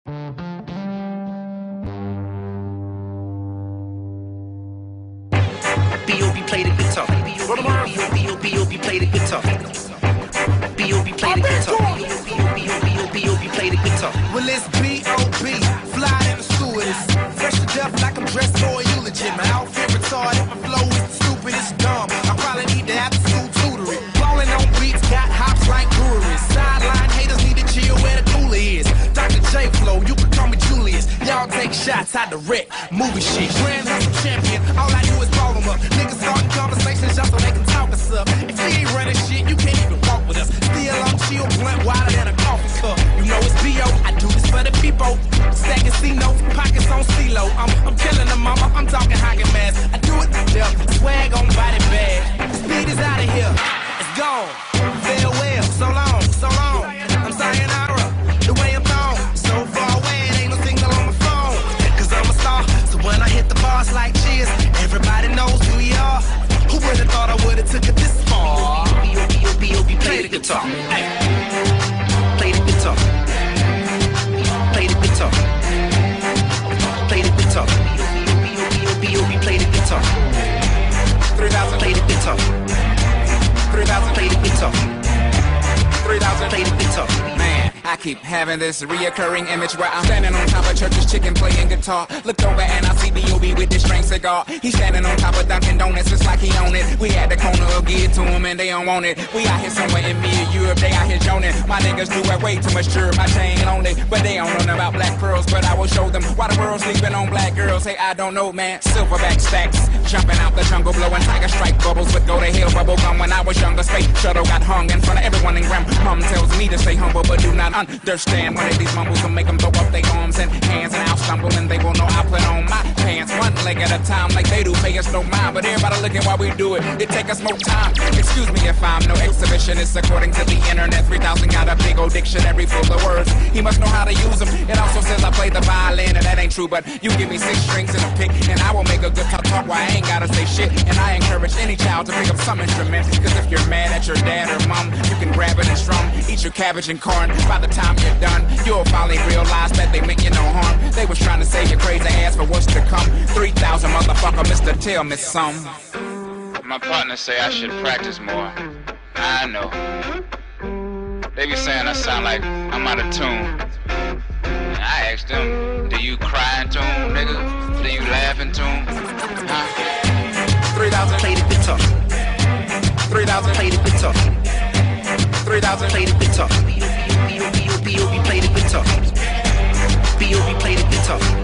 B.O.B. play the guitar. B.O.B. play the guitar. B.O.B. play the guitar. B.O.B. play the guitar. Well, it's B.O.B. Fly in the stewardess. Fresh to death like I'm dressed for a eulogy. My outfit retarded, my flow is stupid, it's dumb. I probably need to have school tutoring. Ballin' on beats, got hops like breweries. Sideline haters need to chill where the cooler is. Dr. J Flow, you can call me Julius. Y'all take shots, I direct movie shit. Grand Hustle champion, all I do is ball them up. Niggas starting conversations just so they can talk us up. If you ain't running shit, you can't even walk with us. Still I'm chill, blunt, wilder than a coffee cup. You know it's B.O. I do this for the people. Stacking C-notes, pockets on C-Lo. I'm killing the mama, I'm talking hockey mask. I do it to death, swag on body bag. Speed is out of here, it's gone. Farewell, so long, so long. I'm sayonara, the way I'm gone. So far away, it ain't no signal on my phone. Cause I'm a star, so when I hit the bars like cheers, everybody knows who we are. Who would've thought I would've took it this far? B.O.B. play the guitar. Ay. Play the guitar. Play the guitar. Play the guitar. B.O.B. play the guitar. 3,000 Play the guitar. 3,000 Play the guitar. 3,000 Play the guitar. Man, I keep having this reoccurring image where I'm standing on top of church's chicken playing guitar. Looked over and I see B.O.B. with this string cigar. He's standing on top of Dunkin' Donuts, it's like he own it. We at the corner of give it to him and they don't want it. We out here somewhere in mid-Europe, they out here joning. My niggas do it way too much sure, my chain lonely. But they don't know about black pearls, but I will show them why the world's sleeping on black girls. Hey, I don't know, man. Silverback stacks, jumping out the jungle, blowing tiger strike bubbles with go to hell bubble gum. When I was younger, space shuttle got hung in front of everyone in Graham. Mom tells me to stay humble, but do not understand. One of these mumbles will make them throw up their arms and hands, and I'll stumble and they will know I put on my pants one leg at a time like they do. Pay us no mind, but everybody looking while we do it. It take us more time. Excuse me if I'm no exhibitionist. According to the internet, 3,000 got a big old dictionary full of words. He must know how to use them. It also says I play the violin, and that ain't true, but you give me 6 strings and a pick, and I will make a good talk where I ain't gotta say shit. And I encourage any child to pick up some instrument, cause if you're mad at your dad or mom, you can grab it and strum. Eat your cabbage and corn. By the time you're done, you'll finally realize that they meant you no harm. They was trying to save your crazy ass for what's to come. 3,000 motherfucker, Mr. Tell me some. My partner say I should practice more. I know. They be saying I sound like I'm out of tune. I asked them, do you cry in tune, nigga? Do you laugh in tune? Huh? 3,000 Play the guitar. 3,000 Play the guitar. 3,000 Play the guitar. B.O.B. play the guitar. B.O.B. play the guitar.